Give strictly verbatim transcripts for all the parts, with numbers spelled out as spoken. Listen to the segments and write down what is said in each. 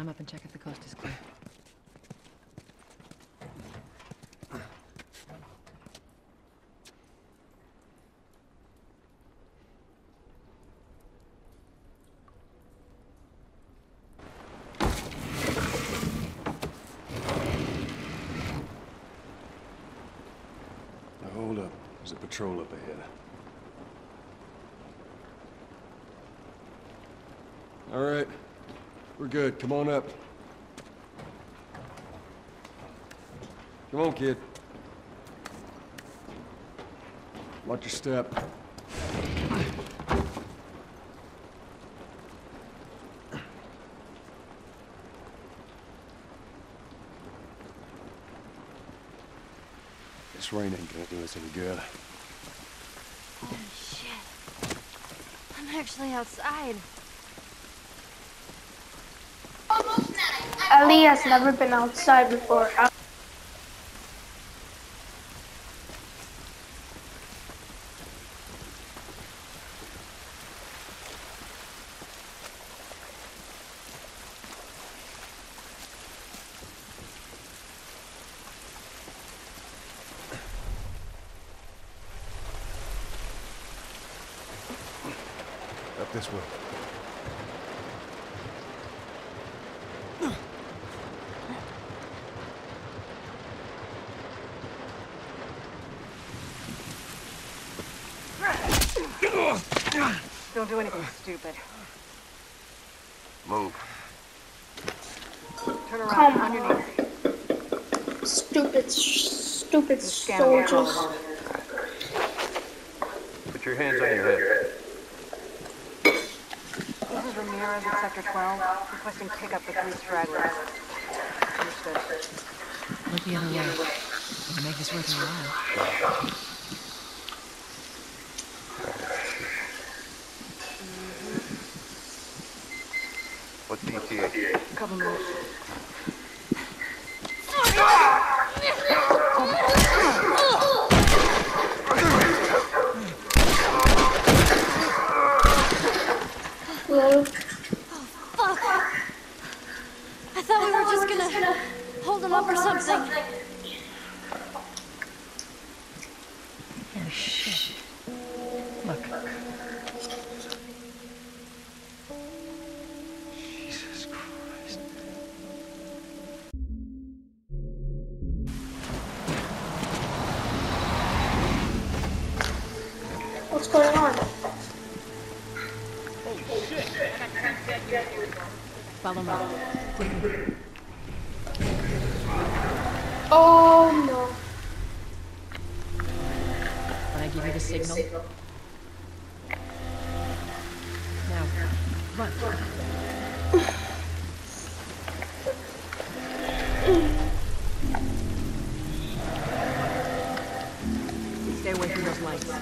Climb up and check if the coast is clear. Now hold up. There's a patrol up ahead. All right. We're good. Come on up. Come on, kid. Watch your step. This rain ain't gonna do us any good. Oh, shit. I'm actually outside. Ellie has never been outside before. Up this way. Don't do anything stupid. Move. Turn around, Come on your knees. Stupid, stupid Scan the soldiers. Put your hands on your head. This is Ramirez at Sector twelve, requesting pickup for three stragglers. Understood. Look the other way. We'll make this worth your while. What's E T A? Couple minutes. Well, Oh, fuck! I thought we were just gonna hold him up or something. Oh, shit. Look. Jesus Christ. what's going on? Follow me. Oh no. When I give you the signal. Now, run. Stay away from those lights.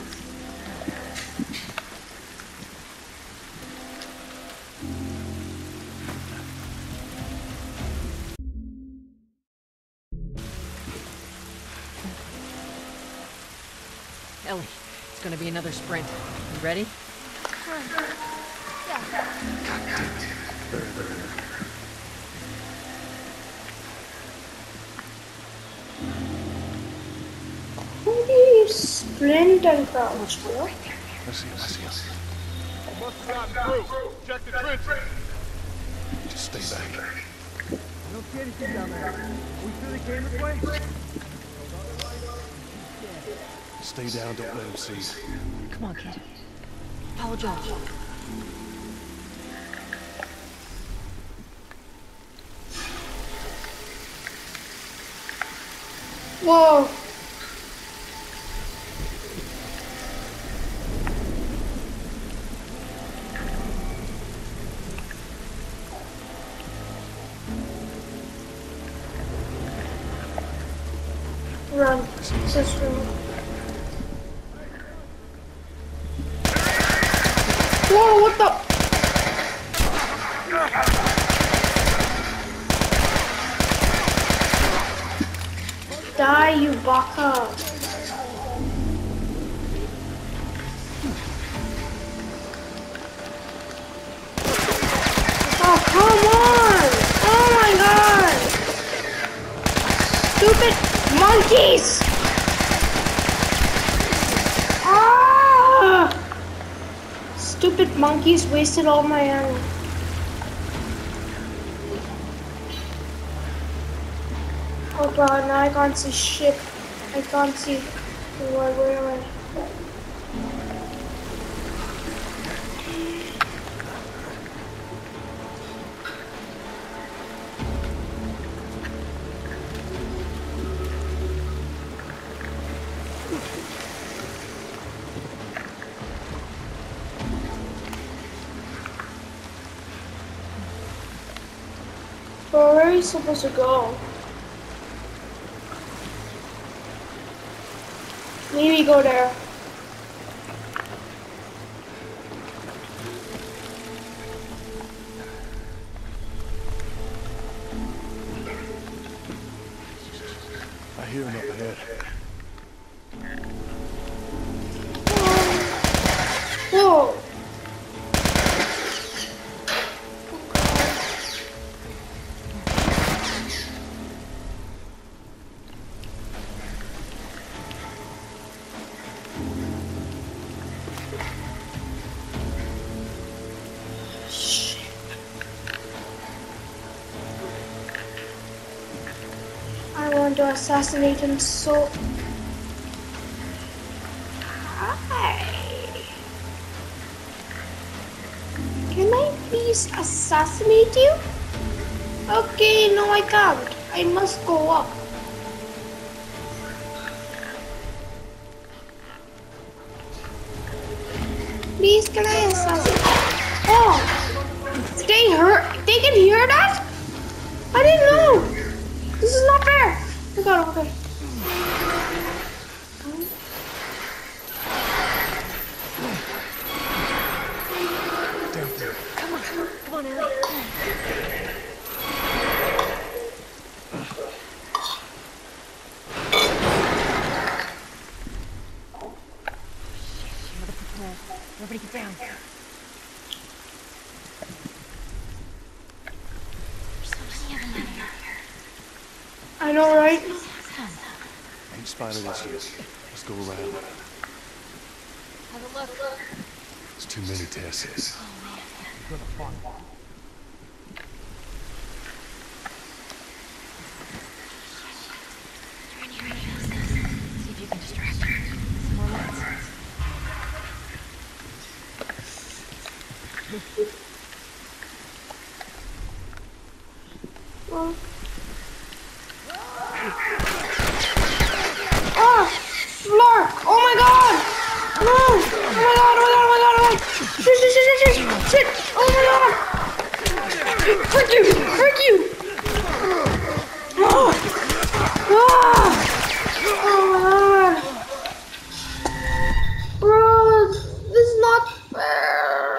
Ellie, it's gonna be another sprint. You ready? Who do you sprint and crouch, bro? Let's see, let's see, let's see. Must have gotten through. Check the trenches. Just stay back. I don't see anything down there. We through the game this way? Stay down, don't let him see. Come on, kid. Follow Josh. Whoa. Run. Just run. Whoa, what the? Die, you baka. Oh, come on! monkeys! Ah! Stupid monkeys wasted all my ammo. Oh god, now I can't see shit. I can't see. Where, where am I? Well, where are you supposed to go? Maybe go there. I hear him up ahead. Whoa! I want to assassinate him so... Hi. Can I please assassinate you? Okay, no I can't. I must go up. Please, can I assassinate? Oh! They heard... They can hear that? I didn't know! This is not fair! Oh god, okay. Come on, come on, Ellie. Everybody get down. There's so many of them in here. I know, right? Ain't spotted us yet. Let's go around. Have a look. It's too many tests. Oh man. You're gonna find one. Try and hear what it is. See if you can distract them. Some more lights. Oh. Oh! Floor! Oh my god! No! Oh my god, oh my god, oh my god, oh my god! Shit, shit, shit, shit, shit! Shit! Oh my god! Frick you! Frick you! Oh! Ah! Oh my god! Bro, this is not fair!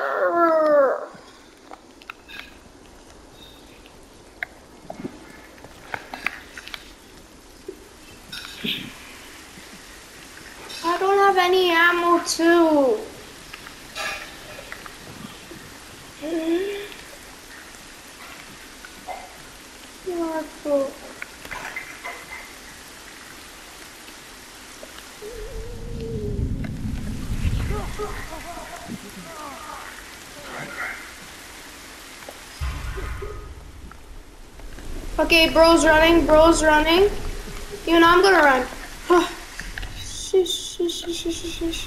I don't have any ammo too. Not cool. Okay, bro's running, bro's running. Even I'm gonna run. Shish, shish, shish, shish, shish.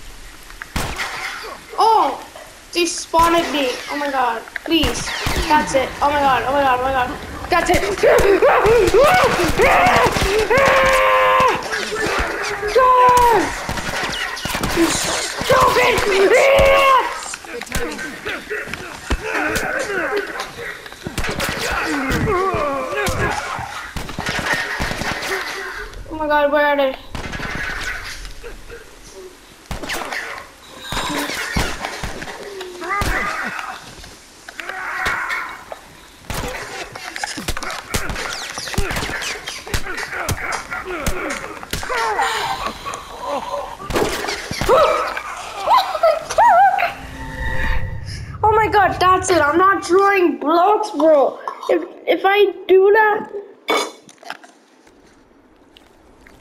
Oh! They spawned at me. Oh my god. Please. That's it. Oh my god. Oh my god. Oh my god. That's it. God! You stupid idiots! Good timing. Oh my god, where are they? Oh my god, that's it. I'm not drawing blocks, bro. If if I do that,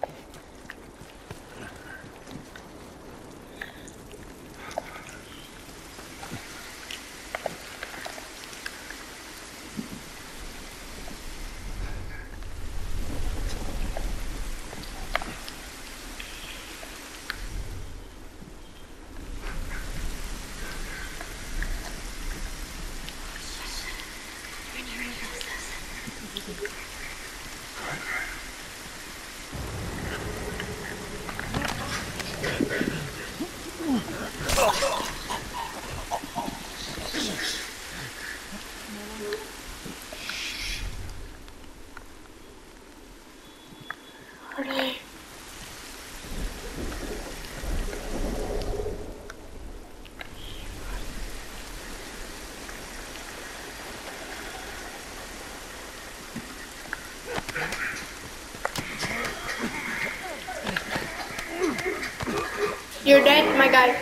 You're dead, my guy.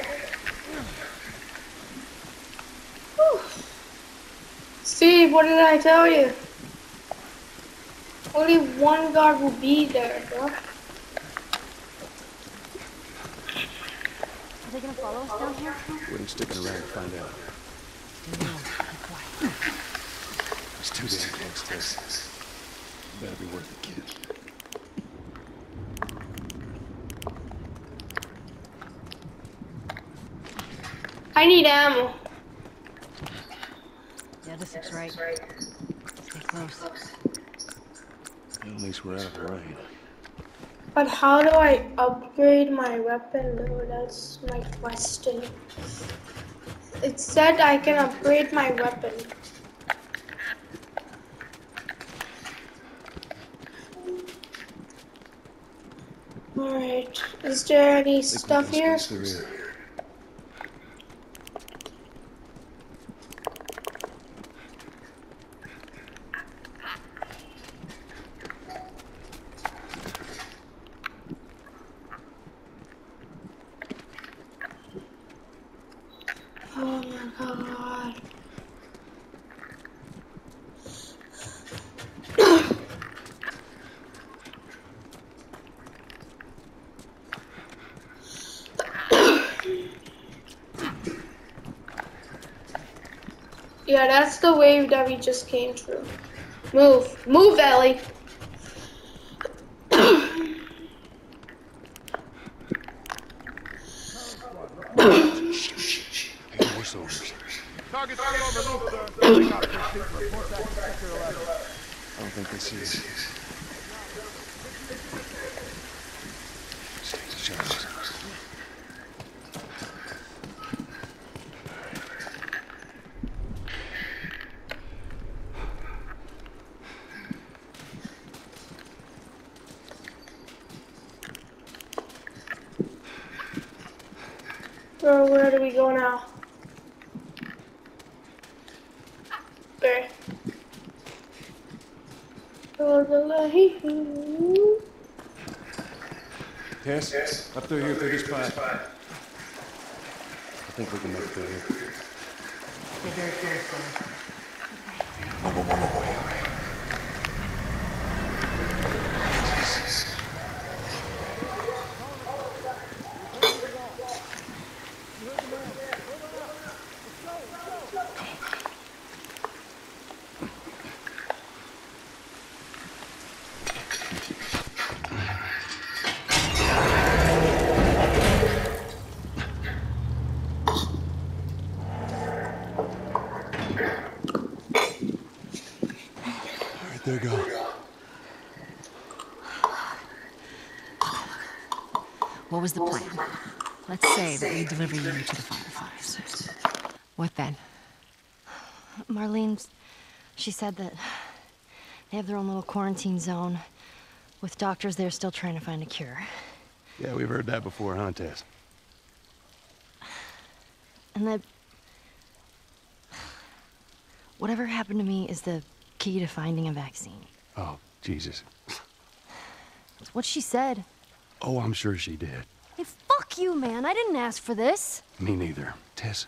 Whew. See, what did I tell you? Only one guard will be there, bro. Are they gonna follow us down here? Wouldn't sticking around to find out. It's too damn close, Tess. Better be worth it, kid. I need ammo. Yeah, this looks right. Stay close. At least we're out of the rain. But how do I upgrade my weapon though? That's my question. It said I can upgrade my weapon. Alright, is there any stuff here? Oh my god. Yeah, that's the wave that we just came through. Move. Move, Ellie. Target's still overlooked, sir. They got fifteen. Report that to Sector eleven. I don't think they see us. Stay in the shadows. Bro, where do we go now? There. Tess, yes. Up through here through this pipe. I think we can make it through here. Stay very close, though. Whoa, whoa, whoa, whoa, whoa. There you go. What was the plan? Let's say that we deliver you to the fireflies. What then? Marlene's... She said that they have their own little quarantine zone with doctors there still trying to find a cure. Yeah, we've heard that before, huh, Tess? And that... whatever happened to me is the key to finding a vaccine. Oh, Jesus. That's what she said. Oh, I'm sure she did. Hey, fuck you, man. I didn't ask for this. Me neither. Tess?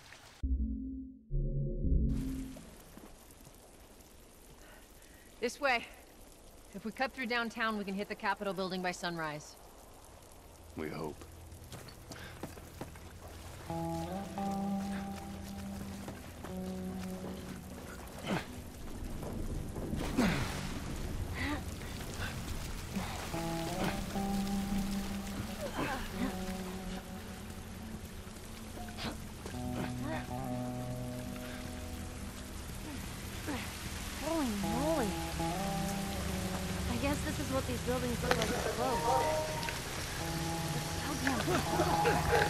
This way. If we cut through downtown, we can hit the Capitol building by sunrise. We hope. Holy moly. I guess this is what these buildings look like up close. How damn tall.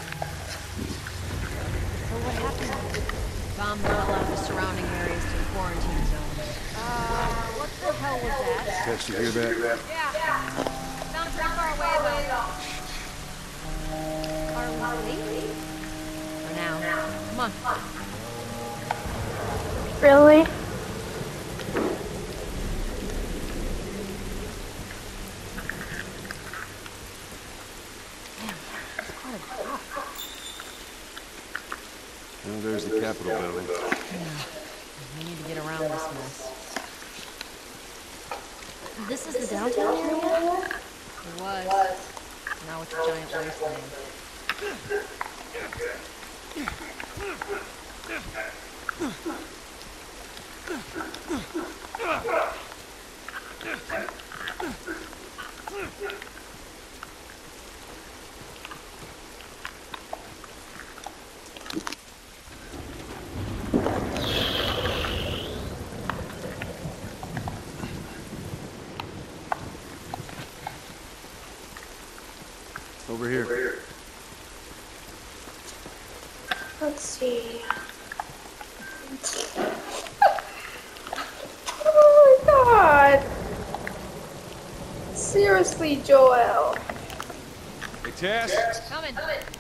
So what happened? Bombed all out of the surrounding areas to the quarantine zone. Uh, what the hell was that? Tess, you hear that? Yeah. Sounds pretty far away, though. Are we safe? For now. Come on. Really? Damn, it's quite a drop. Well, there's the Capitol building. Yeah. We need to get around this mess. This is the downtown area? It was. Now it's a giant wasteland. Over here. Let's see. Oh my god! Seriously, Joel. Hey, Tess. Coming.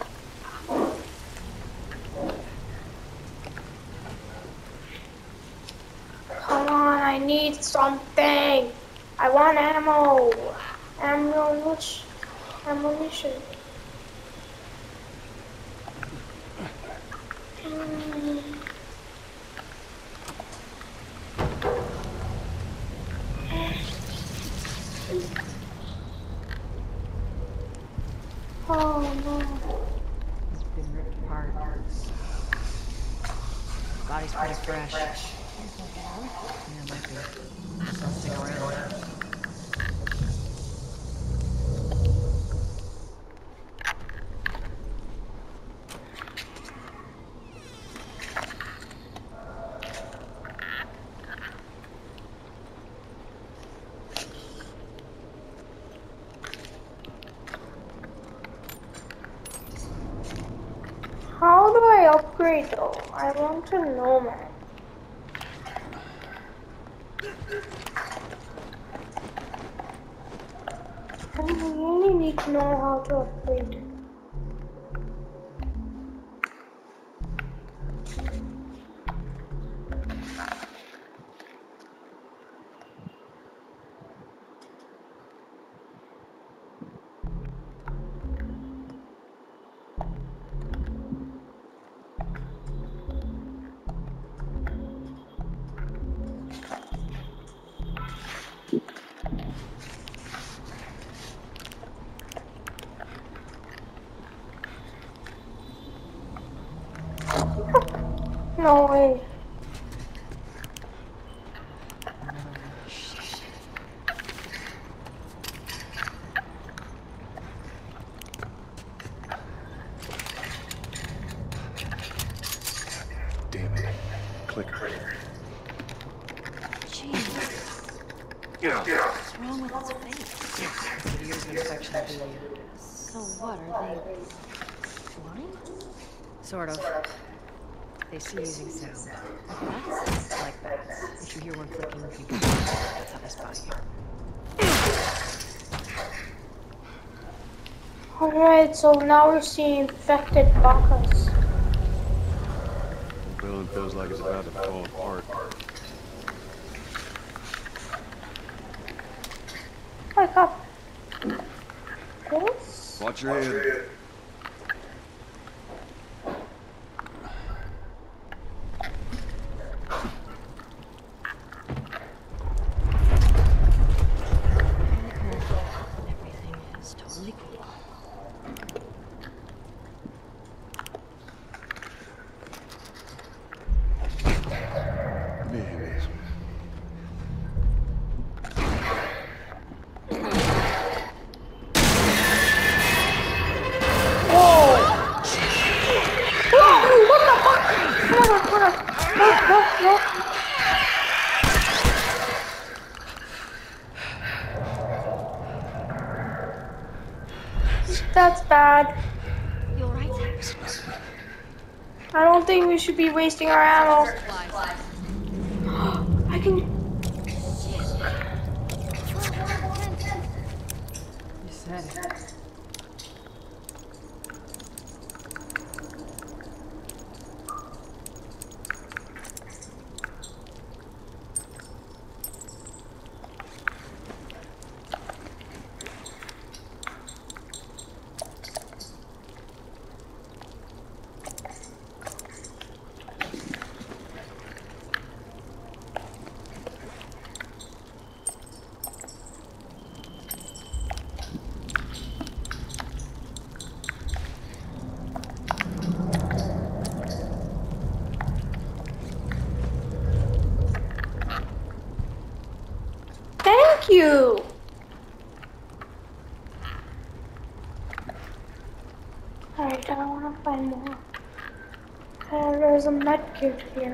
Come on, I need something. I want ammo. Ammunition. Ammunition. Mm. Oh no. It's been ripped apart. Body's pretty fresh. Yeah, might be. Guess I'll stick around. How do I upgrade though? I want to know, man. I really need to know how to upgrade. No way. Damn it. Clicker. Jeez. Yeah, yeah. What's wrong with its face? It's the years of infection of the So what, are they blind? Sort of. They see using sound. Bats? Like bats. If you hear one clicking, you can that's how they spot you. Alright, so now we're seeing infected Bacchus. The building feels like it's about to fall apart. Wake up. This? Watch your head. Everything is totally cool. Man, That's bad. You alright? I don't think we should be wasting our ammo. I can. You said it. you! Alright, I wanna find more. Uh, there's a medkit here.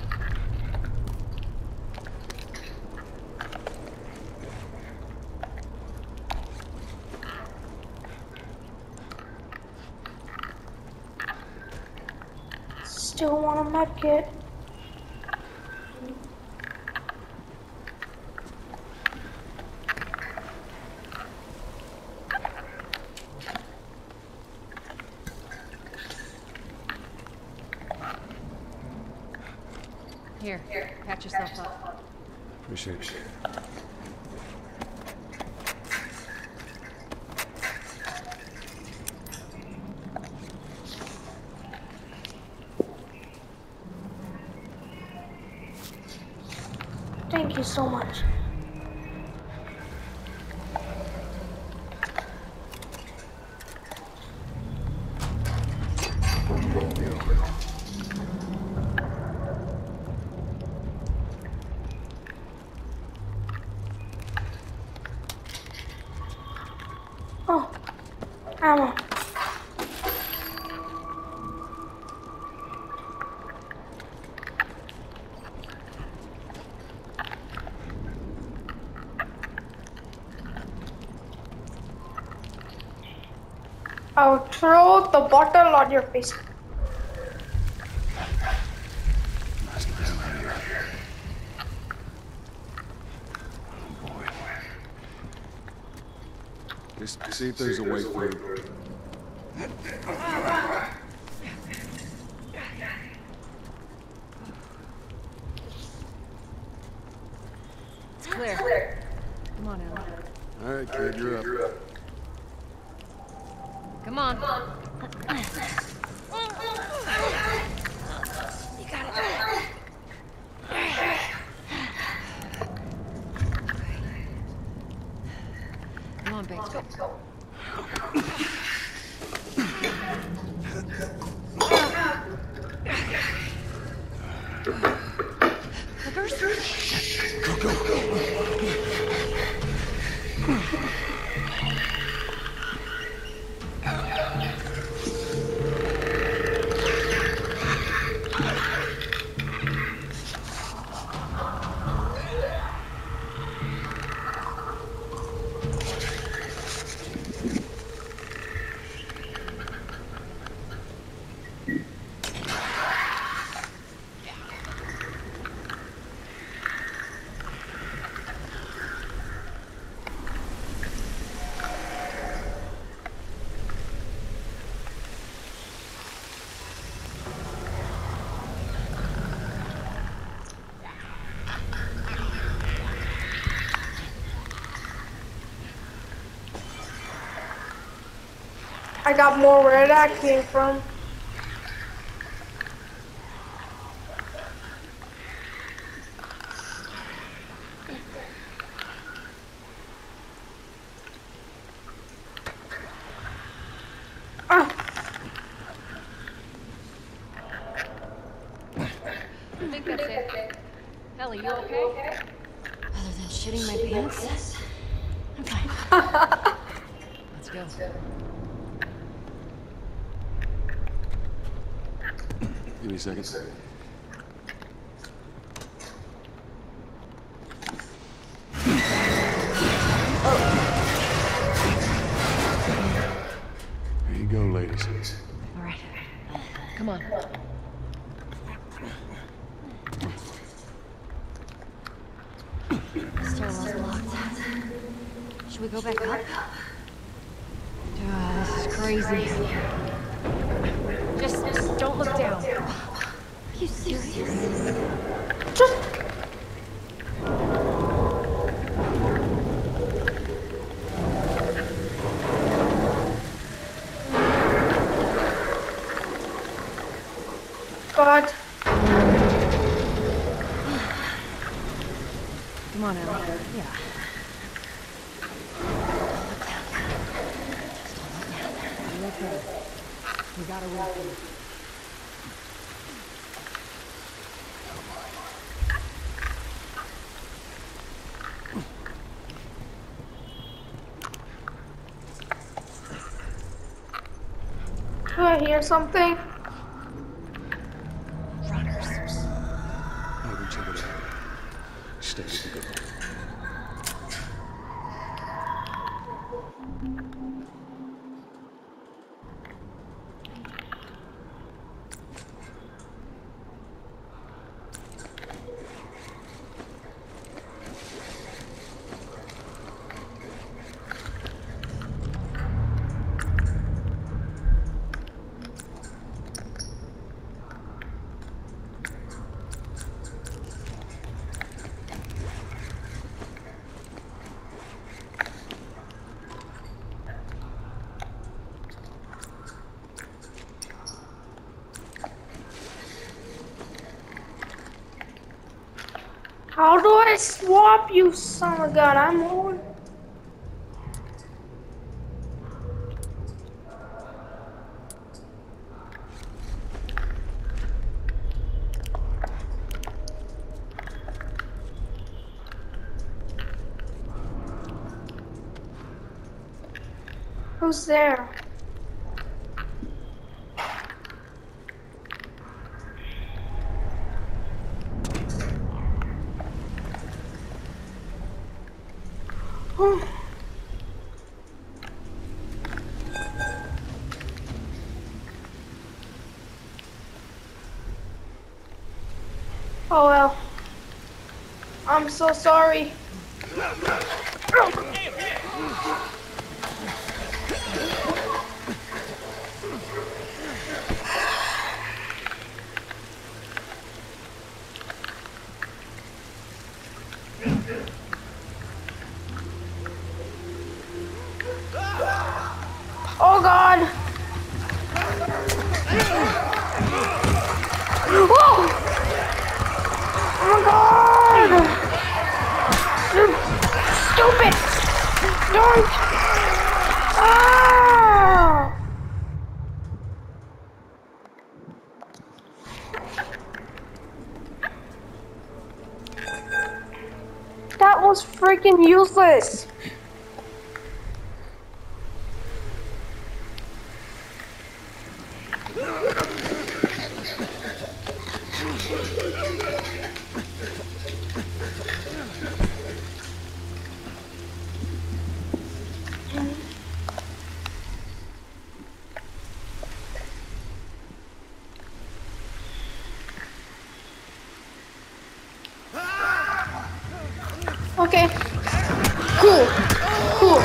Still want a medkit. Here, patch yourself up. Appreciate it. Thank you so much. Oh, ammo. I'll throw the bottle on your face. Let's get the hell out of here. Oh boy. Just see if there's a way through. It's clear. Come on, Ellie. All right, kid, you're up. Come on. Come on, Bates, go. Go, go, go. I got more where that came from. Ah. I think that's it. Ellie, you okay? Other than shitting my pants, I'm fine. Let's go. Give me a second. There you go, ladies. All right. Come on. Stairwell's blocked. Should we go back up? Uh, this is crazy. Just, just don't look down. Are you serious? Just. God. Come on, Ellie. Yeah. You're okay. We gotta wait for you. I hear something? Runners. I'll reach over there. Stay with the girl. How do I swap you, son of a gun? I'm on. Who's there? Oh well. I'm so sorry. Oh God! Whoa! Oh my God! You're stupid! Don't! Ah! That was freaking useless! Okay. Cool. Cool.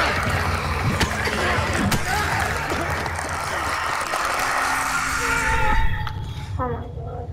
Oh my God.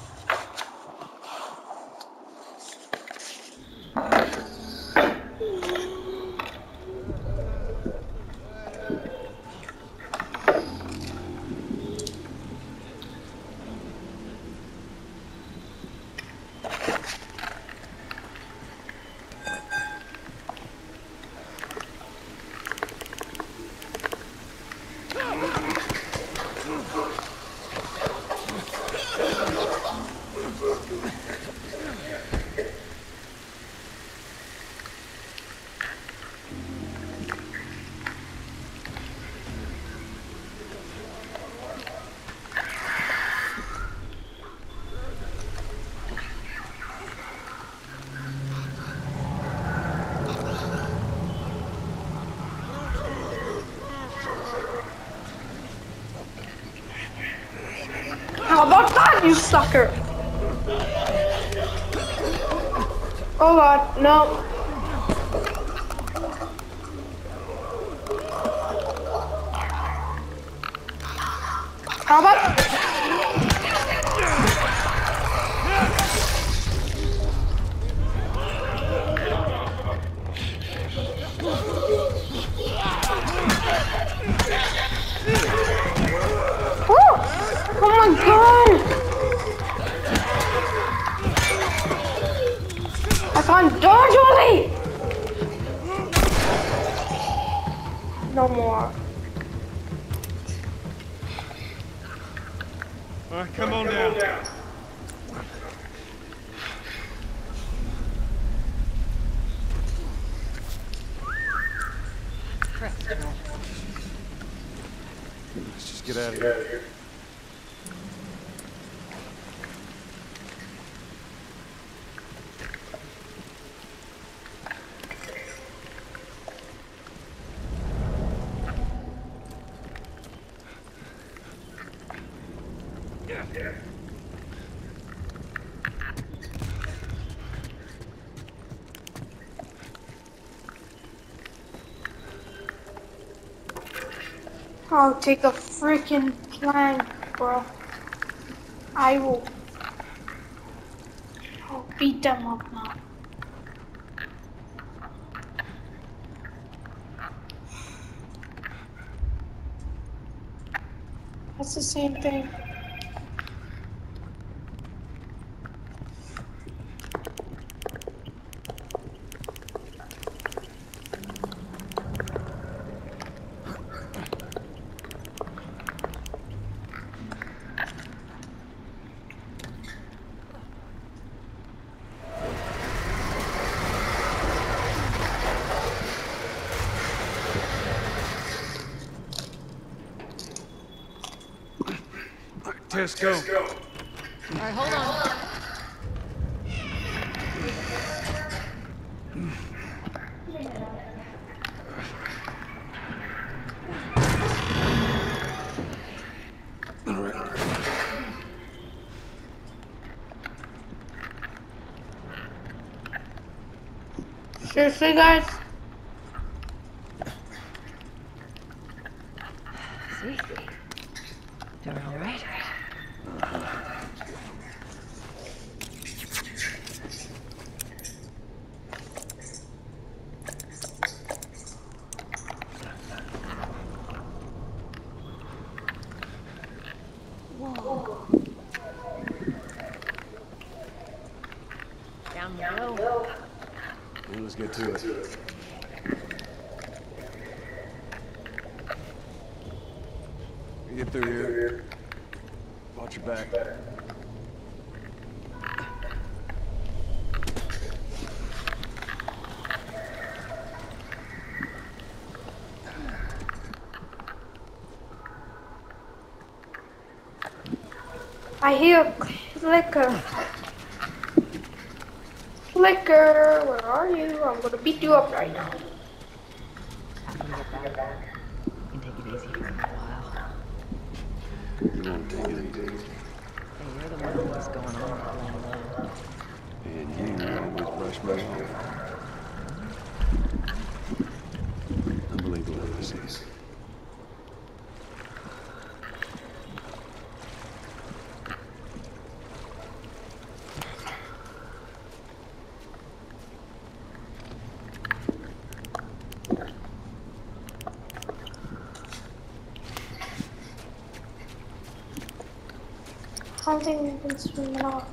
How about that, you sucker? Oh God, no. How about... Oh my God! I can't dodge Ollie! No more. Alright, come on down. Correct. Let's just get out of here. I'll take a freaking plank, bro. I will. I'll beat them up now. That's the same thing. Tess, go. Alright, hold on. Seriously, guys? See? Doing alright? Whoa. Down we go. Well, let's get to it. You get through here. Watch your back. I hear a flicker. Flicker, where are you? I'm gonna beat you up right now. I'm gonna get back. You can take it easy for a little while. You won't take it easy. Hey, you're the one who's going on that low. And you always brush me off. Unbelievable this is. I don't think we can swim it off.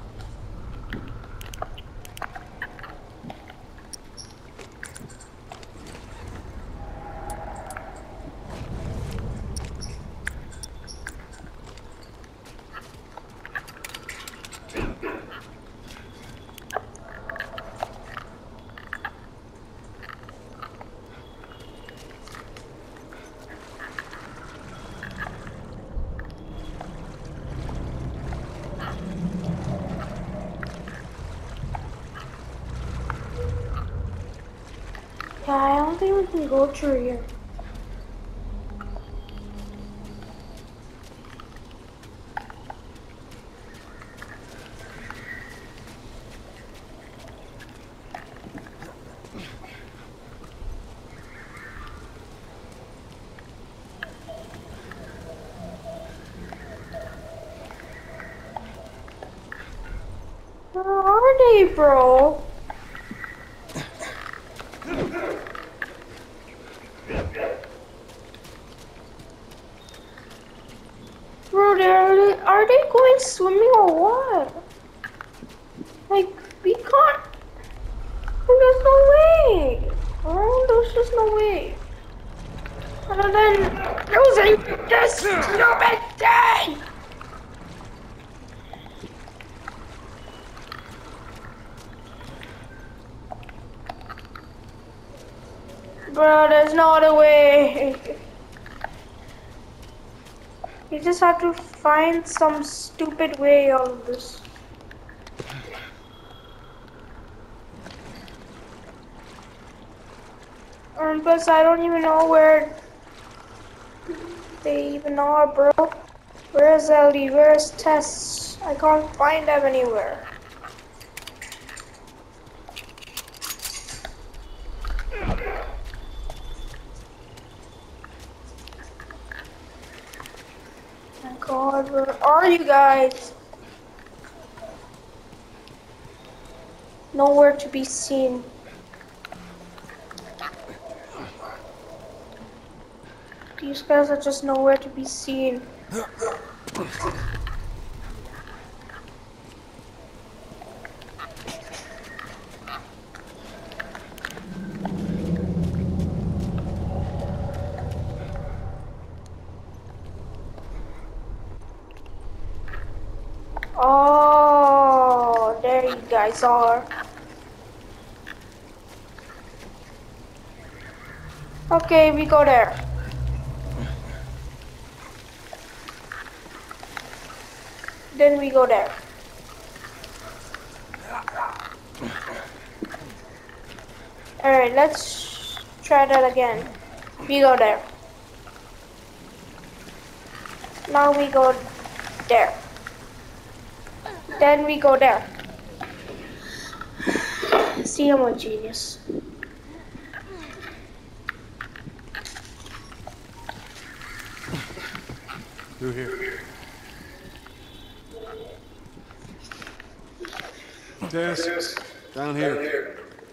Yeah, I don't think we can go through here. Where are they, bro? Bro, are they, are they going swimming or what? Like, we can't. There's no way. Bro, there's just no way. Other than using this stupid thing. Bro, there's no other way. You just have to find some stupid way out of this. And plus, I don't even know where they even are, bro. Where's Ellie? Where's Tess? I can't find them anywhere. My God, where are you guys? Nowhere to be seen. These guys are just nowhere to be seen. Oh, there you guys are. Okay, we go there. Then we go there. Alright, let's try that again. We go there. Now we go there. Then we go there. See, I'm a genius. Through here. Tess, down here.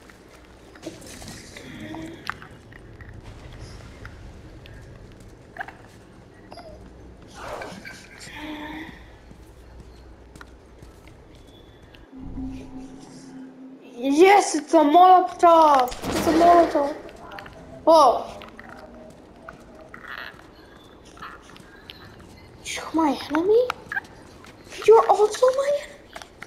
Yes, it's a Molotov. It's a Molotov. Whoa. You're my enemy? You're also my enemy?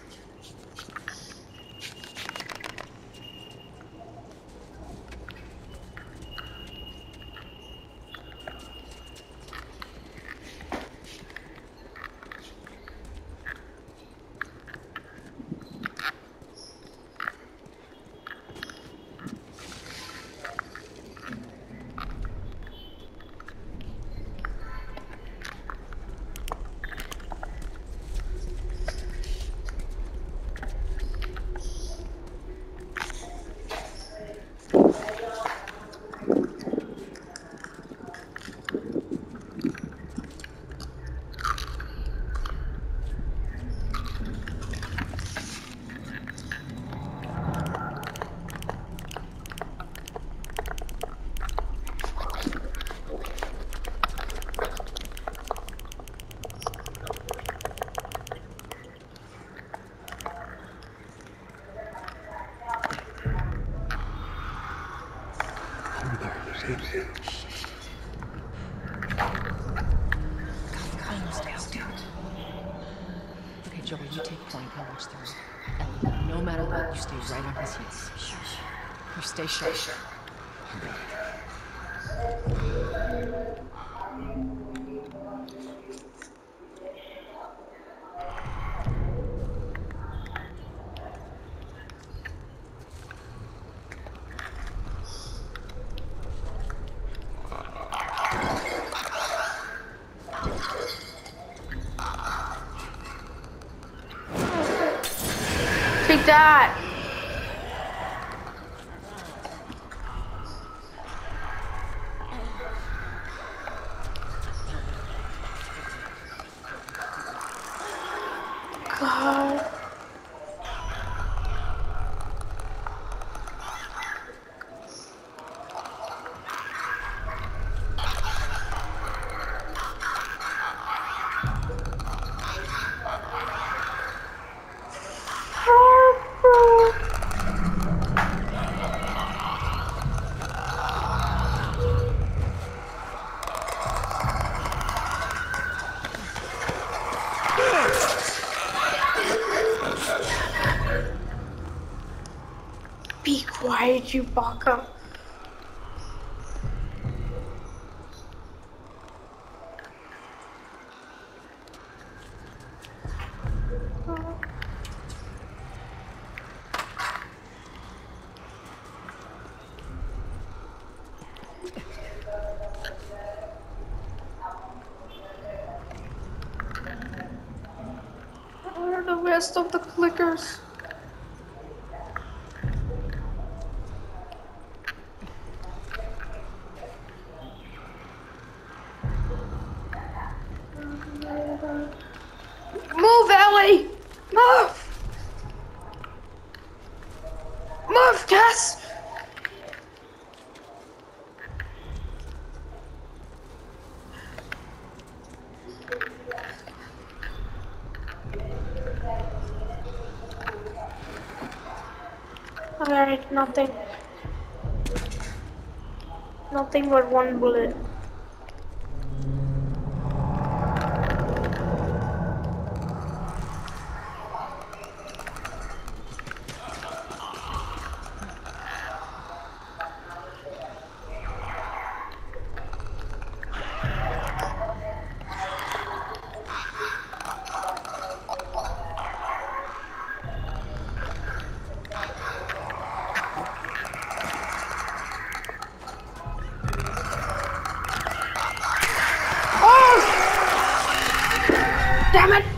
Almost out. Okay, Joey, you take point. I'll watch through. Ellie, no matter what, you stay right on his heels. You stay sharp. Take that. God. Be quiet, you baka. the rest of the clickers. Move, Ellie! Move! Move, Tess! Alright, nothing. Nothing but one bullet. Damn it!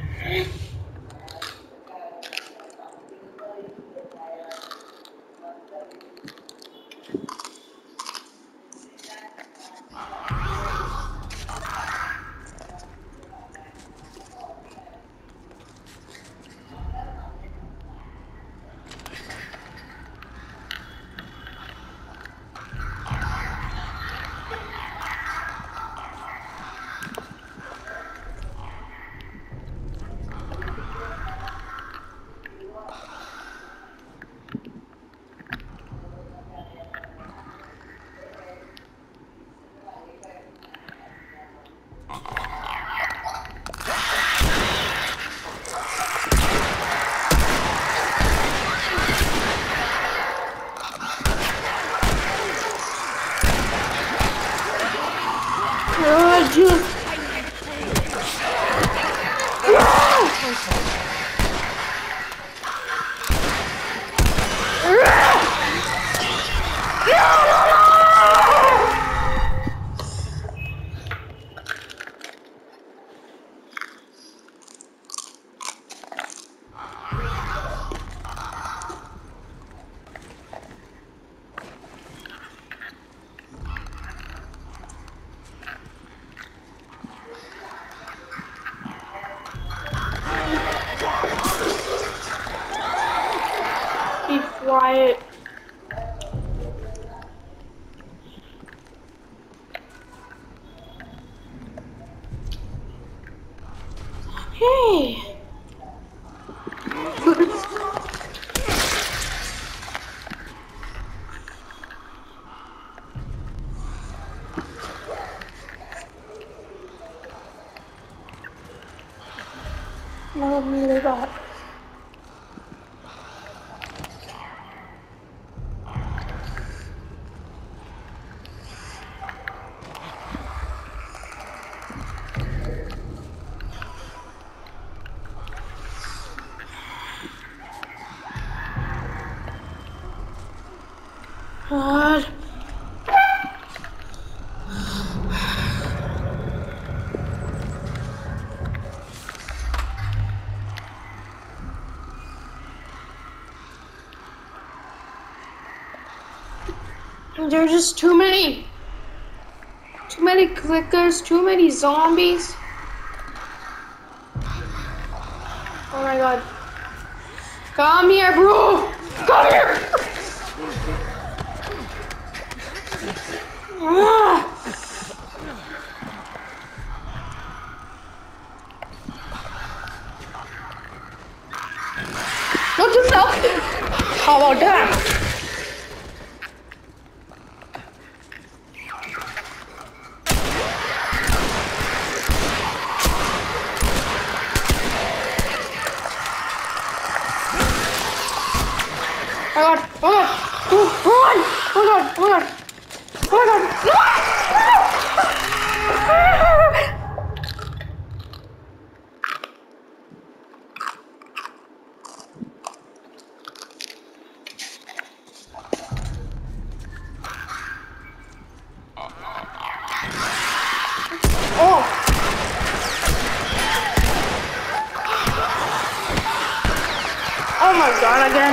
Oh, dude. Be quiet. Hey. Love me to God. God. There are just too many. Too many clickers, too many zombies. Oh my God. Come here, bro. Come here. Ah. What the hell? How about that? Oh God! Oh God! Oh God! Oh God! Oh God! Oh God! Oh! Oh my god, again.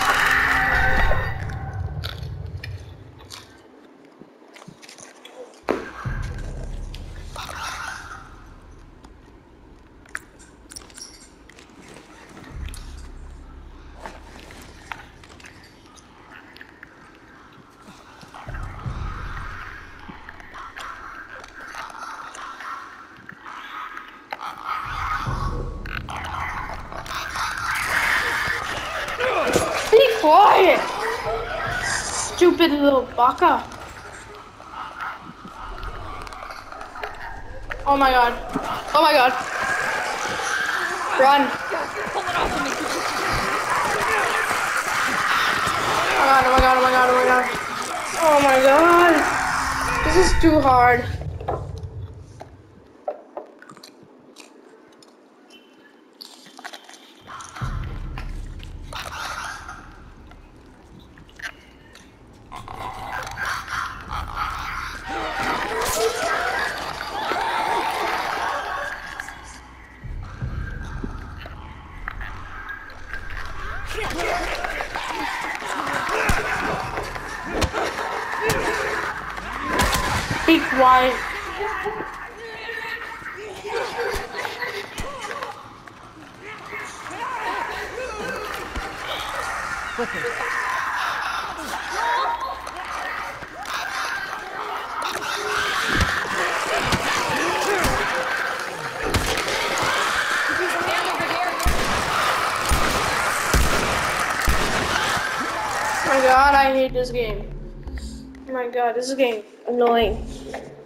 Be quiet! Stupid little baka. Oh my god. Oh my god. Run. Oh my god, oh my god, oh my god, oh my god. Oh my god. This is too hard. Be quiet. Flickers. Oh my god, I hate this game. Oh my god, this is game annoying.